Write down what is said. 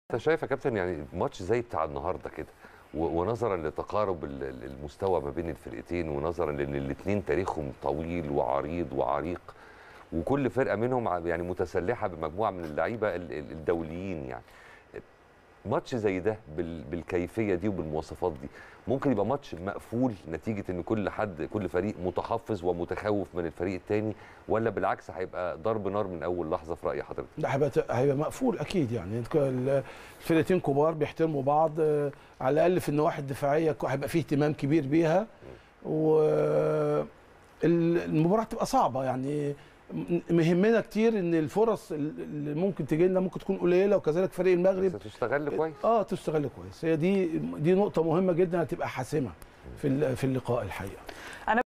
انت شايف يا كابتن يعني ماتش زي بتاع النهارده كده ونظرا لتقارب المستوى ما بين الفرقتين ونظرا لان الاثنين تاريخهم طويل وعريض وعريق وكل فرقه منهم يعني متسلحه بمجموعه من اللعيبه الدوليين يعني ماتش زي ده بالكيفيه دي وبالمواصفات دي ممكن يبقى ماتش مقفول نتيجه ان كل فريق متحفظ ومتخوف من الفريق الثاني ولا بالعكس هيبقى ضرب نار من اول لحظه في راي حضرتك؟ لا هيبقى مقفول اكيد يعني الفرقتين كبار بيحترموا بعض على الاقل في النواحي الدفاعيه هيبقى فيه اهتمام كبير بيها والمباراه تبقى صعبه يعني مهمنا كتير ان الفرص اللي ممكن تجي لنا ممكن تكون قليله وكذلك فريق المغرب تستغل كويس تستغل كويس. هي دي نقطه مهمه جدا هتبقى حاسمه في اللقاء الحقيقه.